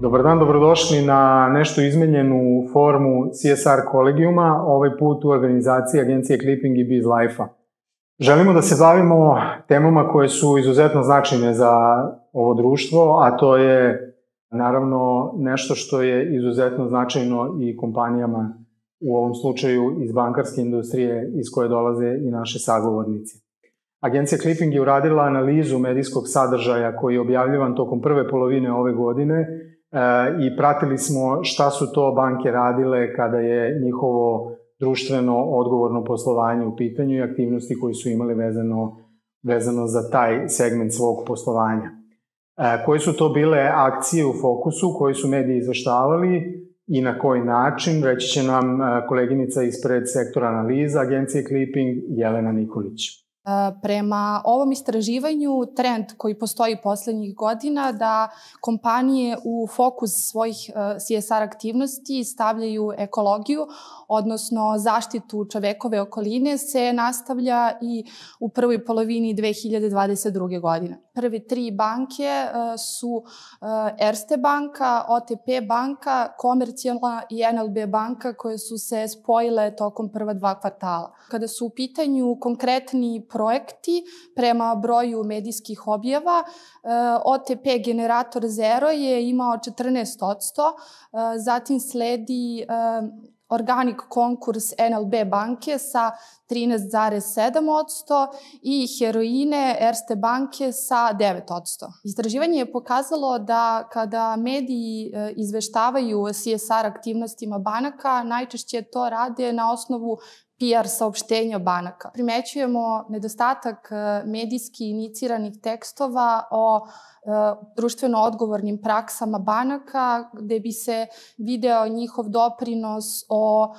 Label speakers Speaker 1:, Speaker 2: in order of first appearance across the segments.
Speaker 1: Dobar dan, dobrodošli na nešto izmenjenu formu CSR kolegijuma, ovaj put u organizaciji agencije Clipping i BizLife-a. Želimo da se bavimo temama koje su izuzetno značajne za ovo društvo, a to je naravno nešto što je izuzetno značajno i kompanijama, u ovom slučaju iz bankarske industrije iz koje dolaze i naše sagovornici. Agencija Clipping je uradila analizu medijskog sadržaja koji je objavljivan tokom prve polovine ove godine i pratili smo šta su to banke radile kada je njihovo društveno odgovorno poslovanje u pitanju i aktivnosti koje su imali vezano za taj segment svog poslovanja. Koje su to bile akcije u fokusu, koji su mediji izveštavali i na koji način, reći će nam koleginica ispred sektora analiza agencije Clipping, Jelena Nikolić.
Speaker 2: Prema ovom istraživanju, trend koji postoji poslednjih godina da kompanije u fokus svojih CSR aktivnosti stavljaju ekologiju, odnosno zaštitu čovekove okoline, se nastavlja i u prvoj polovini 2022. godine. Prve tri banke su Erste banka, OTP banka, Komercijalna i NLB banka koje su se spojile tokom prva dva kvartala. Kada su u pitanju konkretni projekti prema broju medijskih objava, OTP Generator Zero je imao 14%, zatim sledi Organic konkurs NLB banke sa 13,7% i Heroine Erste banke sa 9%. Istraživanje je pokazalo da kada mediji izveštavaju o CSR aktivnostima banaka, najčešće to rade na osnovu PR saopštenja banaka. Primećujemo nedostatak medijski iniciranih tekstova o društveno odgovornim praksama banaka, gde bi se video njihov doprinos o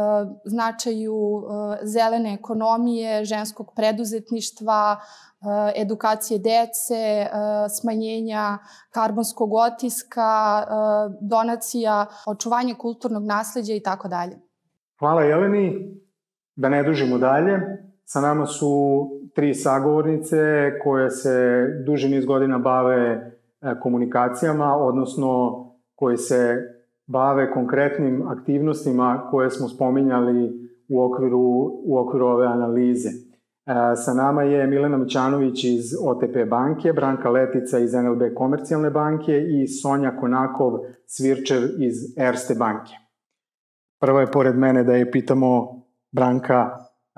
Speaker 2: značaju zelene ekonomije, ženskog preduzetništva, edukacije dece, smanjenja karbonskog otiska, donacija, očuvanje kulturnog nasleđa i tako dalje.
Speaker 1: Hvala Jeleni. Da ne dužimo dalje, sa nama su tri sagovornice koje se duži niz godina bave komunikacijama, odnosno koje se bave konkretnim aktivnostima koje smo spominjali u okviru ove analize. Sa nama je Milena Mićanović iz OTP banke, Branka Letica iz NLB Komercijalne banke i Sonja Konakov-Svirčev iz Erste banke. Prvo je pored mene da je pitamo, Branka,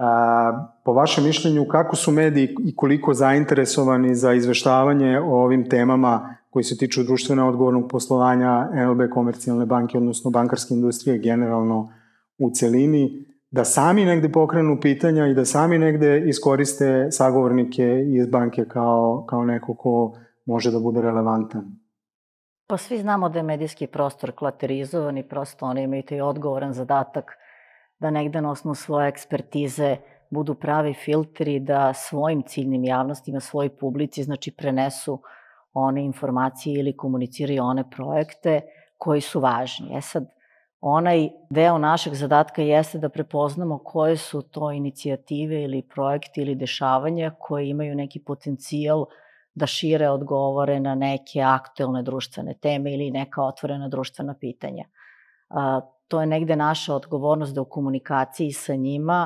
Speaker 1: po vašem mišljenju kako su mediji i koliko zainteresovani za izveštavanje o ovim temama koji se tiču društveno odgovornog poslovanja NLB Komercijalne banke, odnosno bankarske industrije generalno u celini, da sami negde pokrenu pitanja i da sami negde iskoriste sagovornike iz banke kao neko ko može da bude relevantan?
Speaker 3: Pa svi znamo da je medijski prostor klaterizovan i prosto oni imaju taj odgovoran zadatak da negde na osnovu svoje ekspertize budu pravi filtri, da svojim ciljnim javnostima, svojoj publici, znači prenesu one informacije ili komuniciraju one projekte koji su važni. Sad, onaj deo našeg zadatka jeste da prepoznamo koje su to inicijative ili projekti ili dešavanja koje imaju neki potencijal da šire odgovore na neke aktuelne društvene teme ili neka otvorena društvena pitanja. To je negde naša odgovornost da u komunikaciji sa njima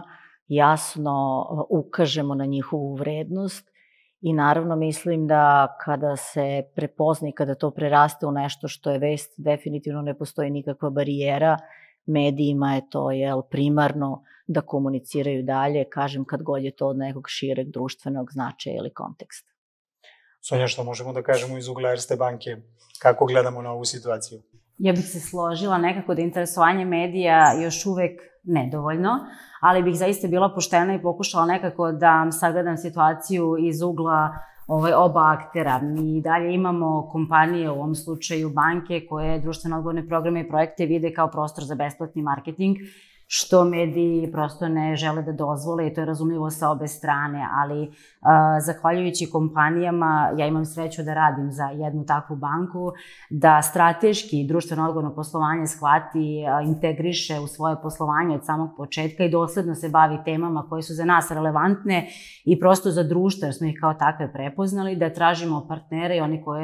Speaker 3: jasno ukažemo na njihovu vrednost i naravno mislim da kada se prepozna i kada to preraste u nešto što je vest, definitivno ne postoji nikakva barijera. Medijima je to primarno da komuniciraju dalje, kažem kad god je to od nekog šireg društvenog značaja ili konteksta.
Speaker 1: Sonja, što možemo da kažemo iz ugla Erste banke? Kako gledamo na ovu situaciju?
Speaker 4: Ja bih se složila nekako da interesovanje medija još uvek nedovoljno, ali bih zaista bila poštena i pokušala nekako da sagledam situaciju iz ugla oba aktera. Mi dalje imamo kompanije, u ovom slučaju banke, koje društveno odgovorne programe i projekte vide kao prostor za besplatni marketing, što mediji prosto ne žele da dozvole i to je razumljivo sa obe strane, ali zahvaljujući kompanijama, ja imam sreću da radim za jednu takvu banku, da strateški društveno odgovorno poslovanje shvati, integriše u svoje poslovanje od samog početka i dosledno se bavi temama koje su za nas relevantne i prosto za društvo, jer smo ih kao takve prepoznali, da tražimo partnere i oni koje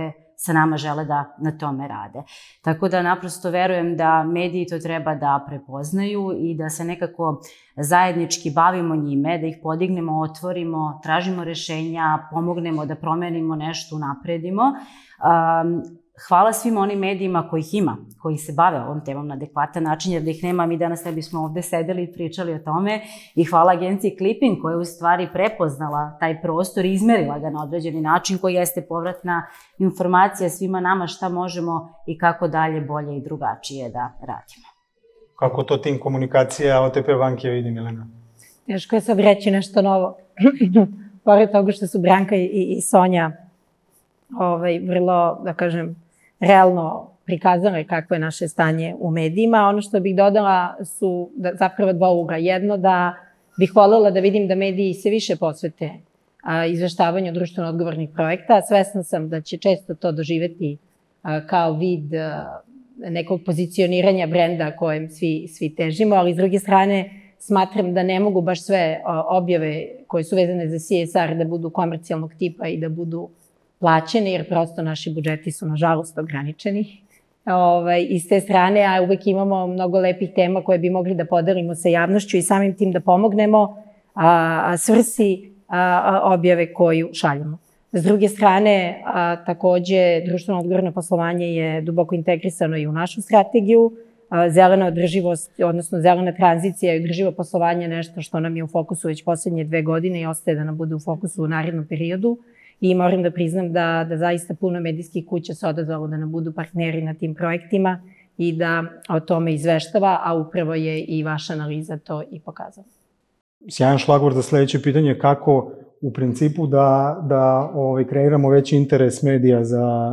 Speaker 4: sa nama žele da na tome rade. Tako da naprosto verujem da mediji to treba da prepoznaju i da se nekako zajednički bavimo njime, da ih podignemo, otvorimo, tražimo rešenja, pomognemo da promenimo nešto, unapredimo. Hvala svim onim medijima kojih ima, koji se bave ovom temom na adekvatan način, jer da ih nema, mi danas ne bismo ovde sedeli i pričali o tome. I hvala agenciji Clipping koja je u stvari prepoznala taj prostor i izmerila ga na određeni način, koji jeste povratna informacija svima nama šta možemo i kako dalje, bolje i drugačije da radimo.
Speaker 1: Kako to tim komunikacija OTP banke vidi, Milena?
Speaker 5: Teško je sad reći nešto novo. Pored toga što su Branka i Sonja vrlo, da kažem, realno prikazane kakvo je naše stanje u medijima. Ono što bih dodala su zapravo dva ugla. Jedno, da bih voljela da vidim da mediji se više posvete izveštavanju društveno odgovornih projekta. Svesna sam da će često to doživeti kao vid nekog pozicioniranja brenda kojem svi težimo, ali s druge strane smatram da ne mogu baš sve objave koje su vezane za CSR da budu komercijalnog tipa i da budu plaćene, jer prosto naši budžeti su, nažalost, ograničeni. I s te strane, a uvek imamo mnogo lepih tema koje bi mogli da podelimo sa javnošću i samim tim da pomognemo svrsi objave koju šaljamo. S druge strane, takođe, društveno odgovorno poslovanje je duboko integrisano i u našu strategiju. Zelena održivost, odnosno zelena tranzicija i održivo poslovanje je nešto što nam je u fokusu već poslednje 2 godine i ostaje da nam bude u fokusu u narednom periodu. I moram da priznam da zaista puno medijskih kuća se odazvalo da nam budu partneri na tim projektima i da o tome izveštava, a upravo je i vaša analiza to i pokazala.
Speaker 1: Sjajan šlagvor za sledeće pitanje, kako u principu da kreiramo veći interes medija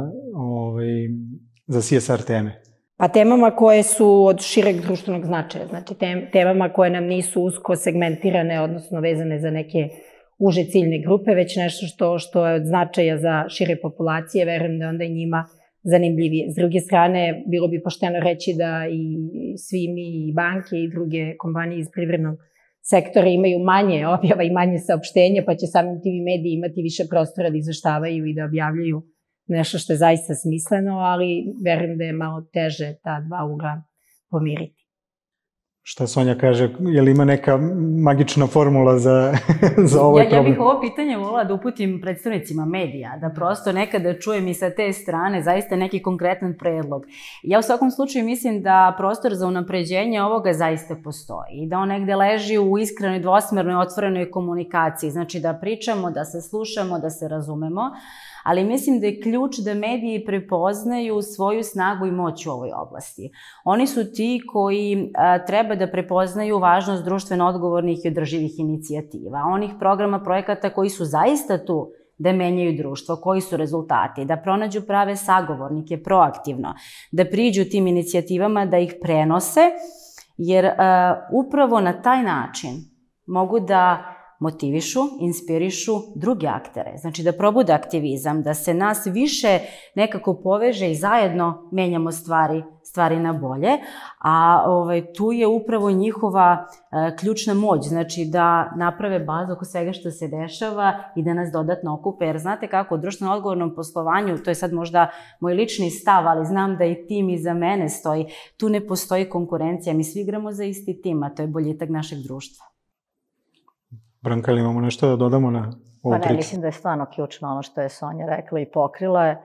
Speaker 1: za CSR teme?
Speaker 5: Pa temama koje su od šireg društvenog značaja, znači temama koje nam nisu usko segmentirane, odnosno vezane za neke uže ciljne grupe, već nešto što je od značaja za šire populacije, verujem da onda i njima zanimljivije. S druge strane, bilo bi pošteno reći da i svi mi, i banke i druge kompanije iz privrednog sektora imaju manje objava i manje saopštenja, pa će samim tim i mediji imati više prostora da izveštavaju i da objavljaju nešto što je zaista smisleno, ali verujem da je malo teže ta dva ugla pomiriti.
Speaker 1: Šta Sonja kaže, je li ima neka magična formula za ovaj problem?
Speaker 4: Ja bih ovo pitanje volila da uputim predstavnicima medija, da prosto nekada čujem i sa te strane zaista neki konkretan predlog. Ja u svakom slučaju mislim da prostor za unapređenje ovoga zaista postoji i da on negde leži u iskrenoj, dvosmernoj, otvorenoj komunikaciji. Znači da pričamo, da se slušamo, da se razumemo, ali mislim da je ključ da mediji prepoznaju svoju snagu i moć u ovoj oblasti. Oni su ti koji treba da prepoznaju važnost društveno odgovornih i održivih inicijativa, onih programa, projekata koji su zaista tu da menjaju društvo, koji su rezultati, da pronađu prave sagovornike proaktivno, da priđu tim inicijativama, da ih prenose, jer upravo na taj način mogu da motivišu, inspirišu druge aktere. Znači da probude aktivizam, da se nas više nekako poveže i zajedno menjamo stvari na bolje, a tu je upravo njihova ključna moć, znači da naprave bazu oko svega što se dešava i da nas dodatno okupe, jer znate kako u društveno odgovornom poslovanju, to je sad možda moj lični stav, ali znam da i tim iza mene stoji, tu ne postoji konkurencija, mi svi igramo za isti tim, a to je boljitak našeg društva.
Speaker 1: Branka, ili imamo nešto da dodamo na ovu priču?
Speaker 3: Mislim da je stvarno ključno ono što je Sonja rekla i pokrila je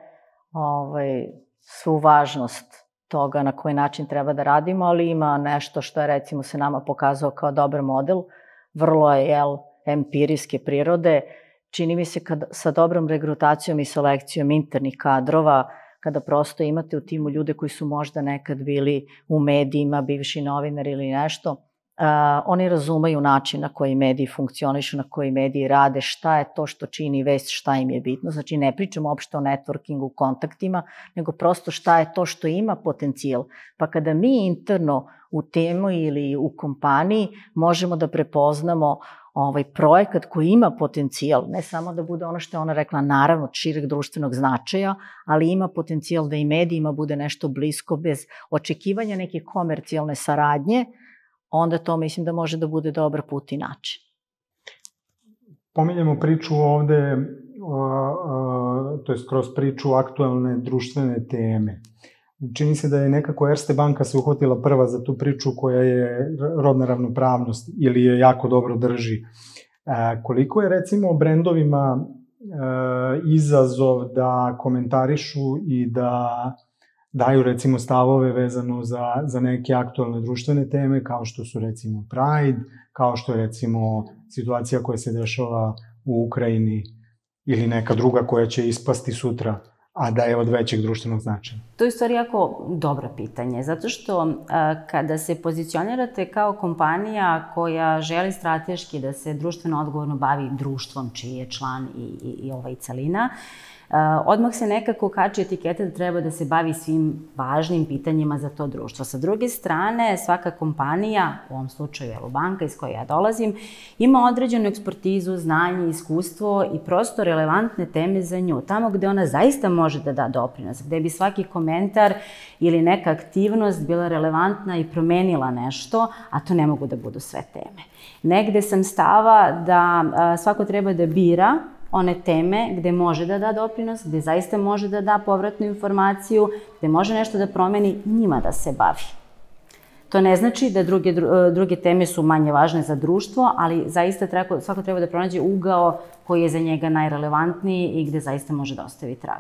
Speaker 3: svu važnost toga na koji način treba da radimo, ali ima nešto što je recimo se nama pokazao kao dobar model, vrlo je empirijske prirode. Čini mi se sa dobrom regrutacijom i selekcijom internih kadrova, kada prosto imate u timu ljude koji su možda nekad bili u medijima, bivši novinari ili nešto, oni razumeju način na koji mediji funkcionišu, na koji mediji rade, šta je to što čini vest, šta im je bitno. Znači ne pričamo uopšte o networkingu, kontaktima, nego prosto šta je to što ima potencijal. Pa kada mi interno u temu ili u kompaniji možemo da prepoznamo projekat koji ima potencijal, ne samo da bude ono što je ona rekla, naravno šireg društvenog značaja, ali ima potencijal da i medijima bude nešto blisko bez očekivanja neke komercijalne saradnje, onda to mislim da može da bude dobar put i način.
Speaker 1: Pominjemo priču ovde to je kroz priču aktualne društvene teme. Čini se da je nekako Erste banka se uhvatila prva za tu priču koja je rodna ravnopravnost ili je jako dobro drži. Koliko je recimo brendovima izazov da komentarišu i da daju recimo stavove vezano za neke aktualne društvene teme kao što su recimo Pride, kao što je recimo situacija koja se dešava u Ukrajini ili neka druga koja će ispasti sutra, a da je od većeg društvenog značaja?
Speaker 4: To je u stvari jako dobro pitanje, zato što kada se pozicionirate kao kompanija koja želi strateški da se društveno odgovorno bavi društvom čiji je član i celina, odmah se nekako kači etiketa da treba da se bavi svim važnim pitanjima za to društvo. Sa druge strane, svaka kompanija, u ovom slučaju banka iz koje ja dolazim, ima određenu ekspertizu, znanje, iskustvo i prosto relevantne teme za nju. Tamo gde ona zaista može da da doprinos, gde bi svaki komentar ili neka aktivnost bila relevantna i promenila nešto, a to ne mogu da budu sve teme. Negde sam stava da svako treba da bira one teme gde može da da doprinos, gde zaista može da da povratnu informaciju, gde može nešto da promeni, njima da se bavi. To ne znači da druge teme su manje važne za društvo, ali zaista svako treba da pronađe ugao koji je za njega najrelevantniji i gde zaista može da ostavi trag.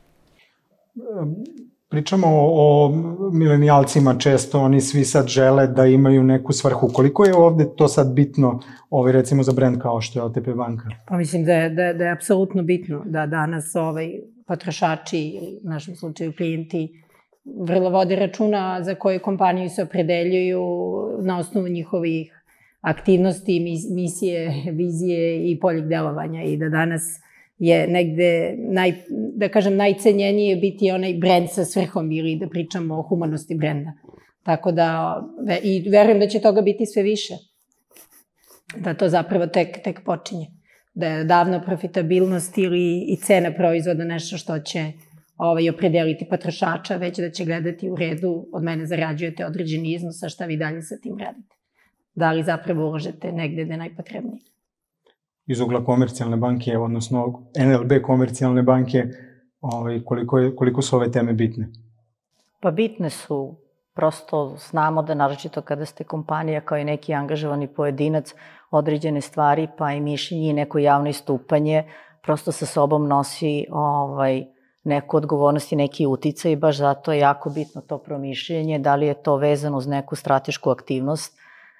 Speaker 1: Pričamo o milenijalcima često, oni svi sad žele da imaju neku svrhu. Koliko je ovde to sad bitno, recimo za brend kao što je OTP banka?
Speaker 5: Pa mislim da je apsolutno bitno da danas potrošači ili u našem slučaju klijenti vrlo vode računa za koju kompaniju se opredeljuju na osnovu njihovih aktivnosti, misije, vizije i poljeg delovanja i da danas je negde, da kažem, najcenjenije biti onaj brend sa svrhom ili da pričamo o humanosti brenda. Tako da, i verujem da će toga biti sve više. Da to zapravo tek počinje. Da je davno profitabilnost i cena proizvoda nešto što će opredeliti potrošača, već da će gledati u redu, od mene zarađujete određeni iznos, a šta vi dalje sa tim radite. Da li zapravo uložete negde gde je najpotrebnije.
Speaker 1: Iz ugla komercijalne banke, odnosno NLB komercijalne banke, koliko su ove teme bitne?
Speaker 3: Pa bitne su. Prosto znamo da naročito kada ste kompanija kao i neki angažovani pojedinac, određene stvari pa i mišljenje i neko javno istupanje prosto sa sobom nosi neku odgovornost i neki uticaj i baš zato je jako bitno to promišljenje, da li je to vezano uz neku stratešku aktivnost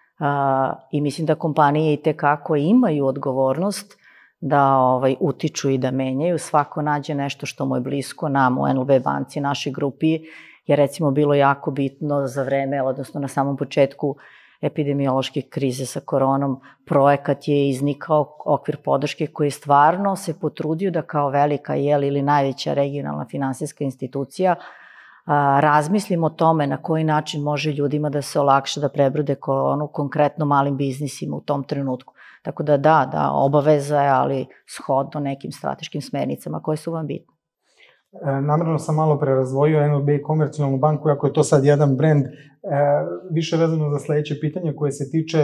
Speaker 3: i mislim da kompanije i tekako imaju odgovornost da utiču i da menjaju. Svako nađe nešto što mu je blisko nama u NLB banci, našoj grupi, je recimo bilo jako bitno za vreme, odnosno na samom početku epidemiološke krize sa koronom, projekat je iznikao okvir podrške koji je stvarno se potrudio da kao velika ili najveća regionalna finansijska institucija razmislimo o tome na koji način može ljudima da se olakša da prebrode koronu, konkretno malim biznisima u tom trenutku. Tako da, obaveza je, ali shodno nekim strateškim smernicama koje su vam bitne.
Speaker 1: Namerno sam malo prerazdvojio NLB i komercijalnu banku, ako je to sad jedan brend, više vezano za sledeće pitanje koje se tiče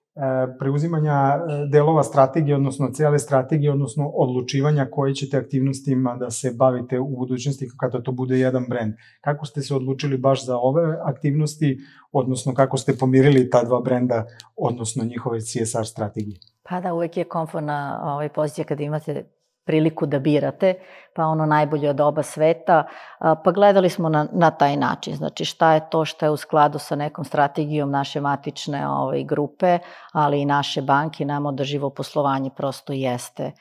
Speaker 1: preuzimanja delova strategije, odnosno cele strategije, odnosno odlučivanja koje ćete aktivnostima da se bavite u budućnosti kada to bude jedan brend. Kako ste se odlučili baš za ove aktivnosti, odnosno kako ste pomirili ta dva brenda, odnosno njihove CSR strategije?
Speaker 3: Pa da, uvek je komforna pozicija kada imate priliku da birate, pa ono najbolje od oba sveta, pa gledali smo na taj način, znači šta je to što je u skladu sa nekom strategijom naše matične grupe, ali i naše banke, nam održivo poslovanje prosto jeste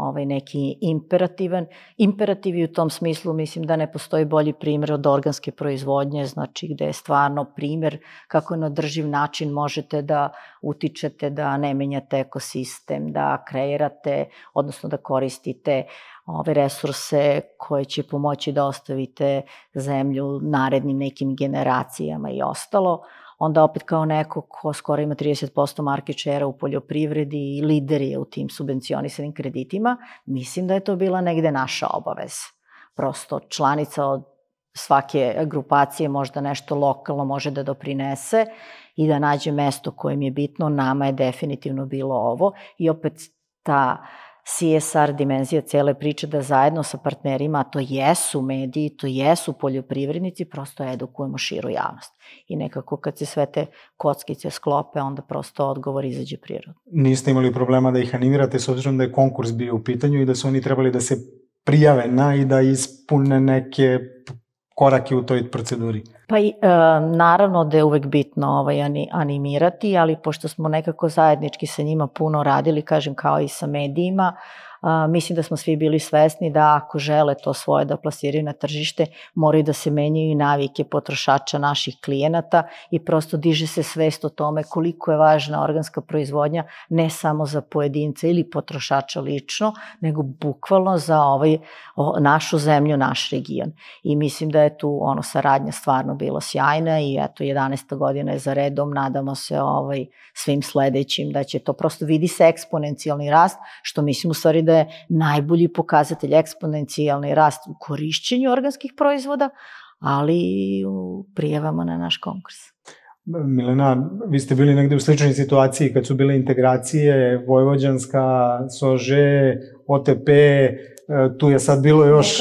Speaker 3: neki imperativan. Imperativ je u tom smislu, mislim da ne postoji bolji primjer od organske proizvodnje, znači gde je stvarno primjer kako na održiv način možete da utičete, da ne menjate ekosistem, da kreirate, odnosno da koristite ove resurse koje će pomoći da ostavite zemlju narednim nekim generacijama i ostalo. Onda opet kao neko ko skoro ima 30% market share-a u poljoprivredi i lider je u tim subvencionisanim kreditima, mislim da je to bila negde naša obaveza. Prosto članica od svake grupacije možda nešto lokalno može da doprinese i da nađe mesto koje mi je bitno, nama je definitivno bilo ovo i opet ta CSR dimenzija cele priče, da zajedno sa partnerima, a to jesu mediji, to jesu poljoprivrednici, prosto edukujemo širu javnost. I nekako kad se sve te kockice sklope, onda prosto odgovor izađe prirodno.
Speaker 1: Niste imali problema da ih animirate s obzirom da je konkurs bio u pitanju i da su oni trebali da se prijave i da ispune neke korake u toj proceduri?
Speaker 3: Pa naravno da je uvek bitno animirati, ali pošto smo nekako zajednički sa njima puno radili, kažem kao i sa medijima, mislim da smo svi bili svesni da ako žele to svoje da plasiraju na tržište, moraju da se menjaju i navike potrošača naših klijenata i prosto diže se svest o tome koliko je važna organska proizvodnja ne samo za pojedinca ili potrošača lično, nego bukvalno za našu zemlju, naš region. I mislim da je tu saradnja stvarno bila sjajna i eto 11. godina je za redom, nadamo se svim sledećim da će to prosto vidi se eksponencijalni rast, što mislim u stvari da je najbolji pokazatelj eksponencijalni rast u korišćenju organskih proizvoda, ali i u prijavama na naš konkurs.
Speaker 1: Milena, vi ste bili negde u sličnoj situaciji kad su bile integracije, Vojvođanska, SOŽE, OTP, tu je sad bilo još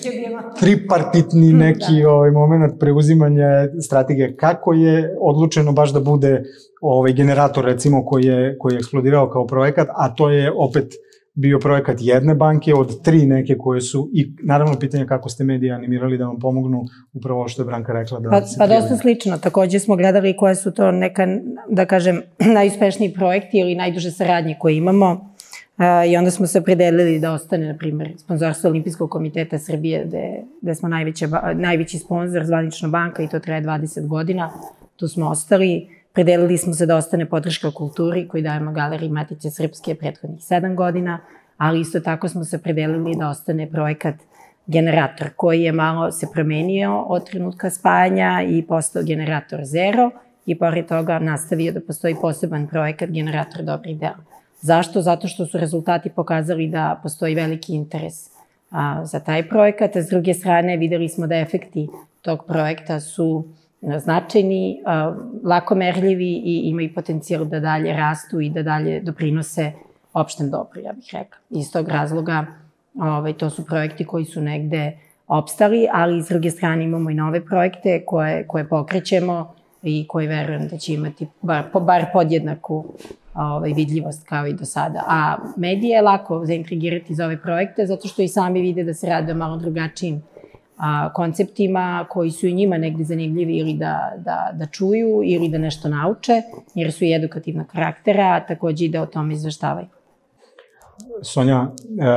Speaker 1: tripartitni neki moment preuzimanja strategije. Kako je odlučeno baš da bude generator, recimo, koji je eksplodirao kao projekat, a to je opet bio projekat jedne banke od 3 neke koje su, i naravno pitanje kako ste medije animirali da vam pomognu upravo ovo što je Branka rekla.
Speaker 5: Pa dosta slično, takođe smo gledali koje su to neka, da kažem, najuspešniji projekti ili najduže saradnje koje imamo i onda smo se opredelili da ostane, na primjer, sponzorstvo Olimpijskog komiteta Srbije, gde smo najveći sponzor, zvanična banka, i to traje 20 godina, tu smo ostali. Predelili smo se da ostane podrška kulturi koju dajemo Galeriji Matice Srpske prethodnih 7 godina, ali isto tako smo se predelili da ostane projekat Generator, koji je malo se promenio od trenutka spajanja i postao Generator Zero i pored toga nastavio da postoji poseban projekat Generator dobrih dela. Zašto? Zato što su rezultati pokazali da postoji veliki interes za taj projekat, a s druge strane videli smo da efekti tog projekta su značajni, lako merljivi i imaju potencijal da dalje rastu i da dalje doprinose opštem dobru, ja bih rekla. Iz tog razloga to su projekti koji su negde opstali, ali s druge strane imamo i nove projekte koje pokrećemo i koji verujem da će imati bar podjednaku vidljivost kao i do sada. A medije je lako zaintrigirati za ove projekte zato što i sami vide da se rade malo drugačijim konceptima koji su i njima negde zanimljivi ili da čuju ili da nešto nauče, jer su i edukativna karaktera, a takođe i da o tome izveštavaju.
Speaker 1: Sonja,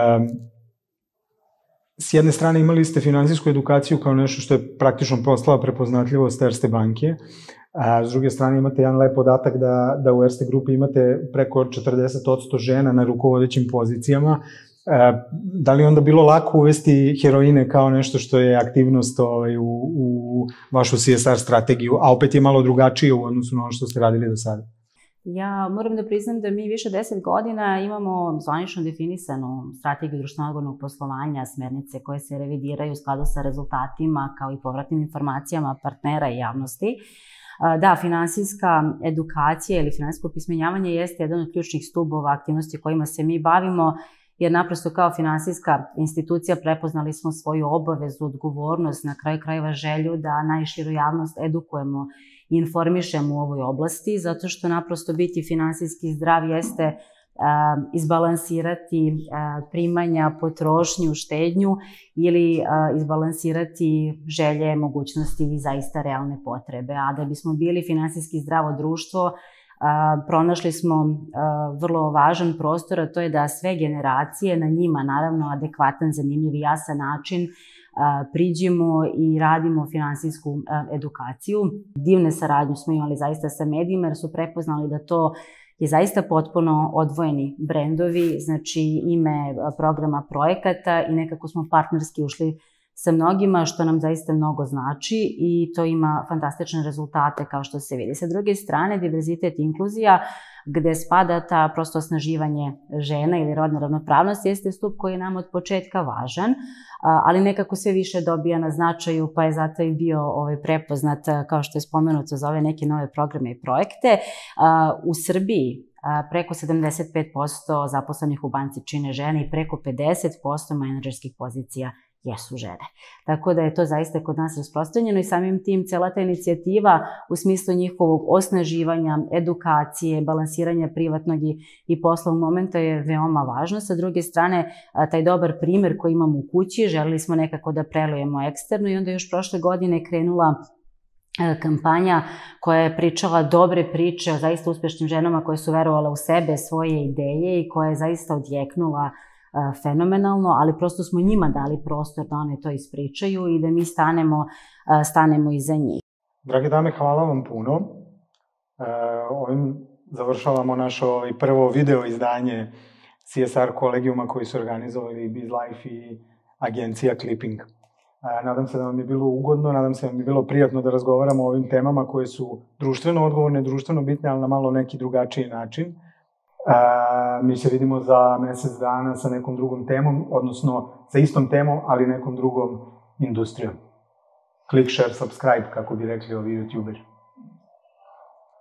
Speaker 1: s jedne strane imali ste finansijsku edukaciju kao nešto što je praktično postala prepoznatljivost Erste banke, a s druge strane imate jedan lep podatak da u Erste grupi imate preko 40% žena na rukovodećim pozicijama. Da li onda bilo lako uvesti heroine kao nešto što je aktivnost u vašu CSR strategiju, a opet je malo drugačije u odnosu na ono što ste radili do sada?
Speaker 4: Ja moram da priznam da mi više 10 godina imamo zvanično definisanu strategiju društveno-odgovornog poslovanja, smernice koje se revidiraju u skladu sa rezultatima kao i povratnim informacijama partnera i javnosti. Da, finansijska edukacija ili finansijsko opismenjavanje jeste jedan od ključnih stubova aktivnosti kojima se mi bavimo, jer naprosto kao finansijska institucija prepoznali smo svoju obavezu, odgovornost, na kraju krajeva želju da najširu javnost edukujemo i informišemo u ovoj oblasti, zato što naprosto biti finansijski zdrav jeste izbalansirati primanja, potrošnju, štednju ili izbalansirati želje, mogućnosti i zaista realne potrebe. A da bismo bili finansijski zdravo društvo, pronašli smo vrlo važan prostor, a to je da sve generacije na njima, naravno, adekvatan, zanimljiv i jasan način priđemo i radimo finansijsku edukaciju. Divne saradnje smo imali zaista sa medijima jer su prepoznali da to je zaista potpuno odvojeni brendovi, znači ime programa projekata i nekako smo partnerski ušli sa mnogima, što nam zaista mnogo znači i to ima fantastične rezultate kao što se vidi. Sa druge strane, diverzitet i inkluzija, gde spada ta prosto osnaživanje žena ili rodna ravnopravnost, jeste stup koji je nam od početka važan, ali nekako sve više dobija na značaju, pa je zato i bio prepoznat, kao što je spomenuto, za ove neke nove programe i projekte. U Srbiji preko 75% zaposlenih u banci čine žene i preko 50% menadžerskih pozicija jesu žene. Tako da je to zaista kod nas rasprostranjeno i samim tim cela ta inicijativa u smislu njihovog osnaživanja, edukacije, balansiranja privatnog i poslovnog momenta je veoma važno. Sa druge strane, taj dobar primer koji imamo u kući, želeli smo nekako da prelujemo eksterno i onda još prošle godine krenula kampanja koja je pričala dobre priče o zaista uspešnim ženama koje su verovale u sebe, svoje ideje i koja je zaista odjeknula fenomenalno, ali prosto smo njima dali prostor da one to ispričaju i da mi stanemo iza njih.
Speaker 1: Drage dame, hvala vam puno. Ovim završavamo naše prvo video izdanje CSR kolegijuma koji su organizovali BizLife i agencija Clipping. Nadam se da vam je bilo ugodno, nadam se da vam je bilo prijatno da razgovaramo o ovim temama koje su društveno odgovorne, društveno bitne, ali na malo neki drugačiji način. Mi se vidimo za mesec dana sa nekom drugom temom, odnosno sa istom temom, ali nekom drugom industrijom. Click, share, subscribe, kako bi rekli ovi youtuberi.